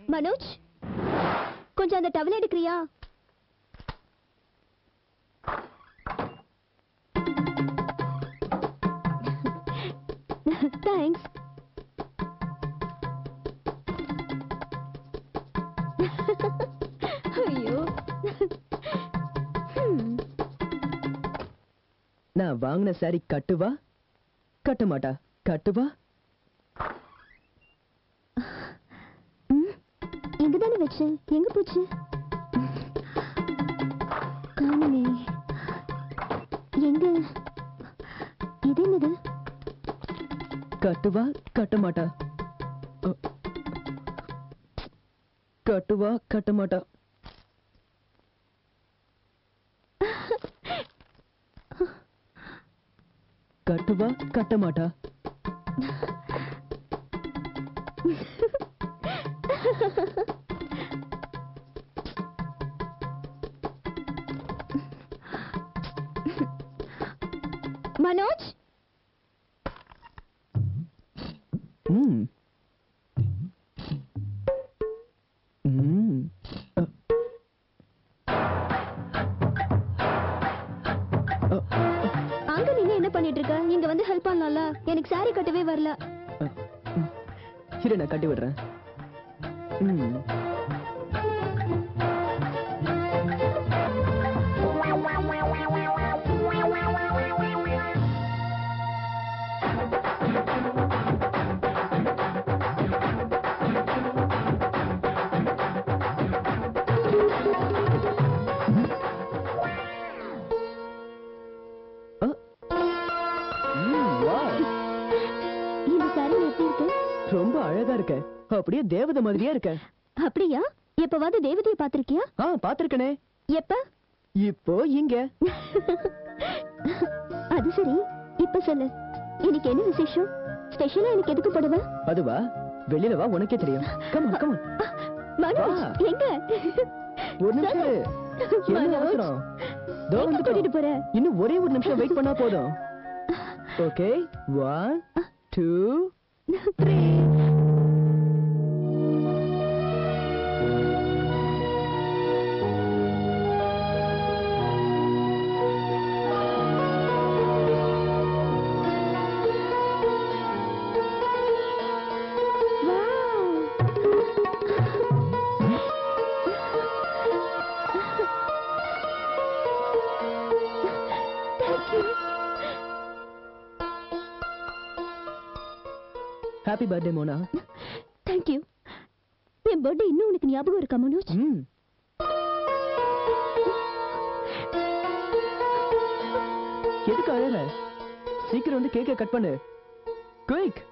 மனோஜ், கொஞ்சம் அந்த towel எடுக்கிறியா? Thanks. ஐயோ, நான் வாங்கின சாரி கட்டுவா கட்ட மாட்டா? கட்டுவா? எங்கதானே வச்சேன், எங்க போச்சு? காணுமே. எங்க? இது என்னது? கட்டுவா கட்ட மாட்டா? கட்டுவா கட்ட மாட்டா? கட்டுவா கட்ட மாட்டா? மனோஜ், அங்க நீங்க என்ன பண்ணிட்டு இருக்க? இங்க வந்து ஹெல்ப் பண்ணலாம்ல? எனக்கு சாரி கட்டவே வரல. சரி, நான் கட்டி விடுறேன். ரொம்ப அழகா இருக்க. அப்படியே தேவதை மாதிரியா இருக்க. அப்படியா? எப்பவாவது தேவதையை பாத்திருக்கியா? பாத்திருக்கனே. எப்ப? இப்போ இங்க. அது சரி, இப்ப சொல்லு, இன்னைக்கு என்ன விசேஷம்? ஸ்பெஷலா எனக்கு எதுக்கு போடுவ? அதுவா? வெளியில வா, உனக்கே தெரியும். Come on, come on. Manoj, எங்க? ஒரு நிமிஷம். என்ன அவசரம்? தோ வந்து கூட்டிட்டு போற. இன்னும் ஒரே ஒரு நிமிஷம் வெயிட் பண்ணா போதும். Okay, 1 2 3. Happy birthday Mona. Thank you. என் பர்த்டே இன்னும் உனக்கு ஞாபகம் இருக்கா மனோஜ்? எதுக்கு அழற? சீக்கிரம் வந்து கேக்க கட் பண்ணு. குயிக்.